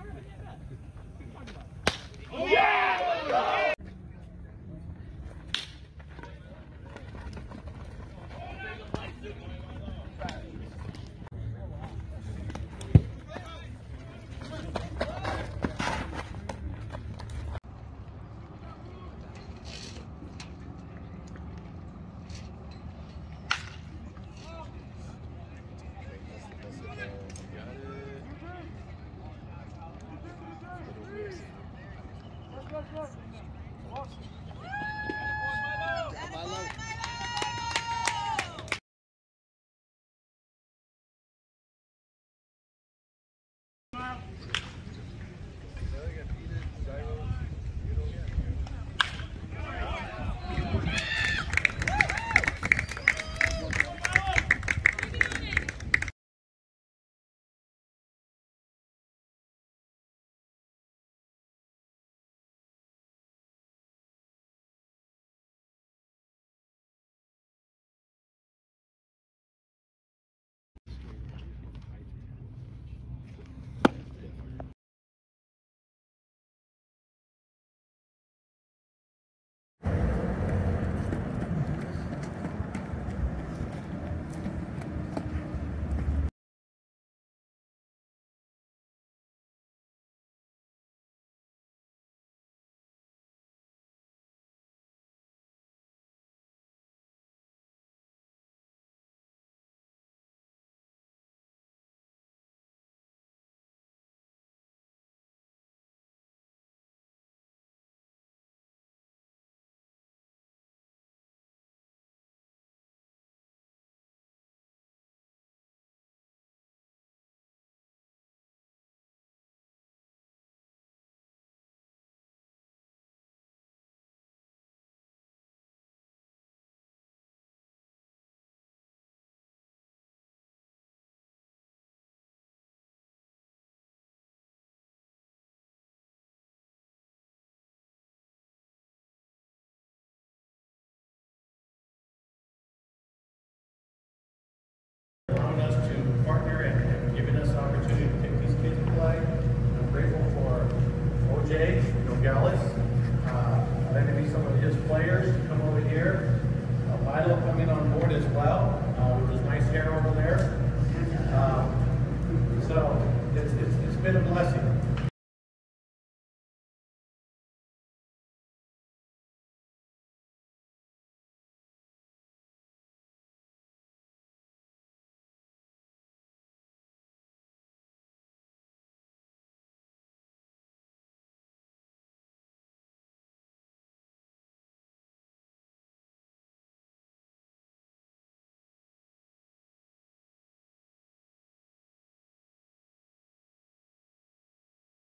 Allowing us to partner and giving us the opportunity to take these kids to play. I'm grateful for OJ Nogales, letting me some of his players to come over here. Milo coming on board as well, with his nice hair over there. So it's been a blessing.